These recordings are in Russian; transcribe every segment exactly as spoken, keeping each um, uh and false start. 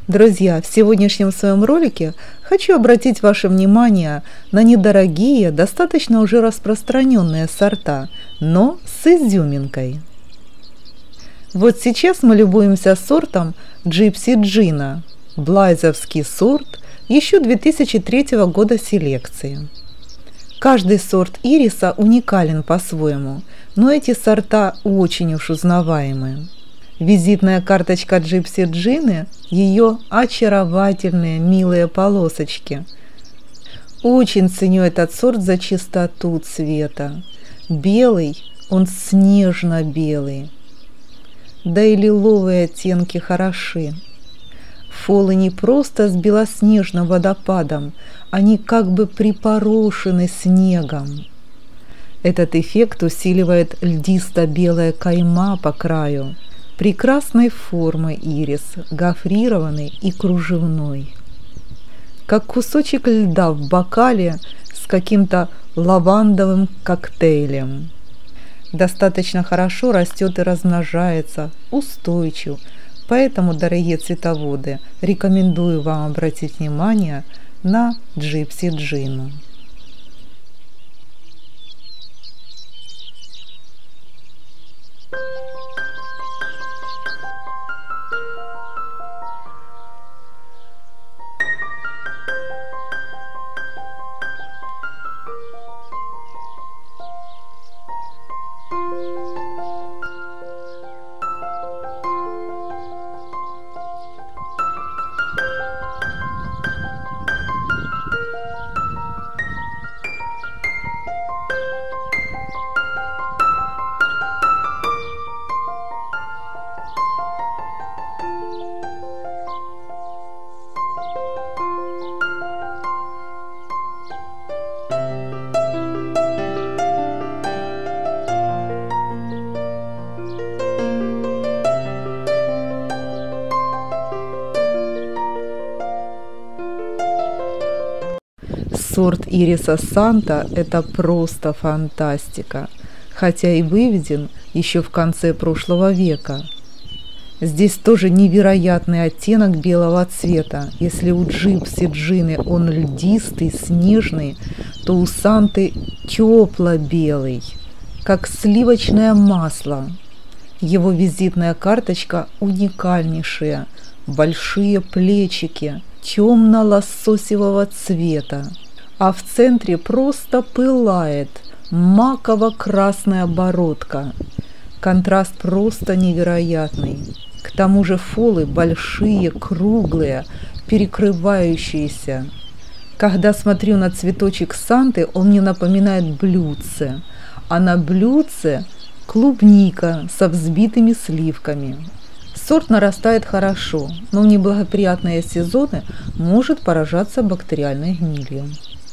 Друзья, в сегодняшнем своем ролике хочу обратить ваше внимание на недорогие, достаточно уже распространенные сорта, но с изюминкой. Вот сейчас мы любуемся сортом Gypsy Gina, блайзовский сорт, еще две тысячи третьего года селекции. Каждый сорт ириса уникален по-своему, но эти сорта очень уж узнаваемые. Визитная карточка Gypsy Gina – ее очаровательные милые полосочки. Очень ценю этот сорт за чистоту цвета. Белый, он снежно-белый. Да и лиловые оттенки хороши. Фолы не просто с белоснежным водопадом, они как бы припорошены снегом. Этот эффект усиливает льдисто-белая кайма по краю. Прекрасной формы ирис, гофрированный и кружевной. Как кусочек льда в бокале с каким-то лавандовым коктейлем. Достаточно хорошо растет и размножается, устойчив. Поэтому, дорогие цветоводы, рекомендую вам обратить внимание на Gypsy Gina. Сорт ириса Санта – это просто фантастика, хотя и выведен еще в конце прошлого века. Здесь тоже невероятный оттенок белого цвета. Если у Gypsy Gina он льдистый, снежный, то у Санты тепло-белый, как сливочное масло. Его визитная карточка уникальнейшая, большие плечики темно-лососевого цвета. А в центре просто пылает маково-красная бородка. Контраст просто невероятный. К тому же фолы большие, круглые, перекрывающиеся. Когда смотрю на цветочек Санты, он мне напоминает блюдце. А на блюдце клубника со взбитыми сливками. Сорт нарастает хорошо, но в неблагоприятные сезоны может поражаться бактериальной гнилью.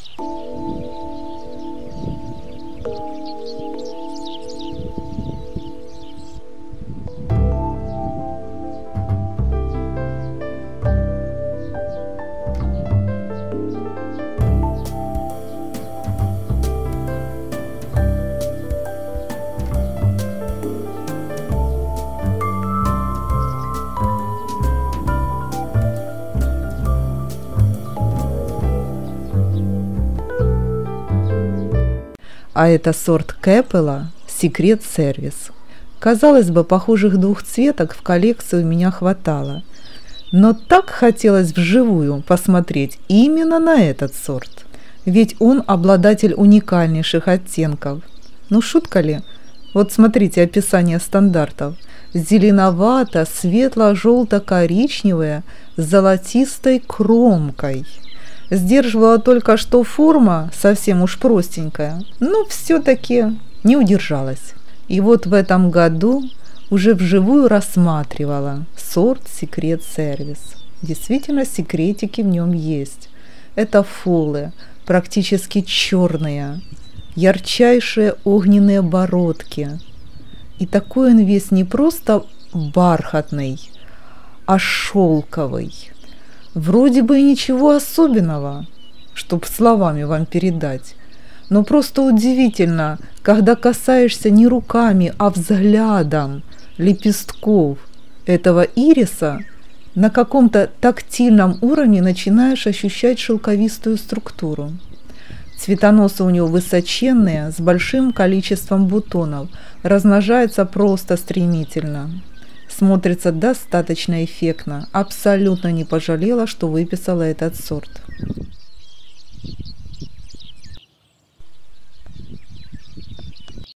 А это сорт Кэпела Secret Service. Казалось бы, похожих двух цветок в коллекции у меня хватало. Но так хотелось вживую посмотреть именно на этот сорт. Ведь он обладатель уникальнейших оттенков. Ну шутка ли? Вот смотрите описание стандартов. Зеленовато, светло-желто-коричневое с золотистой кромкой. Сдерживала только что форма, совсем уж простенькая, но все-таки не удержалась. И вот в этом году уже вживую рассматривала сорт Secret Service. Действительно, секретики в нем есть. Это фолы, практически черные, ярчайшие огненные бородки. И такой он весь не просто бархатный, а шелковый. Вроде бы и ничего особенного, чтоб словами вам передать, но просто удивительно, когда касаешься не руками, а взглядом лепестков этого ириса На каком-то тактильном уровне начинаешь ощущать шелковистую структуру. Цветоносы у него высоченные, с большим количеством бутонов, размножаются просто стремительно. Смотрится достаточно эффектно. Абсолютно не пожалела, что выписала этот сорт.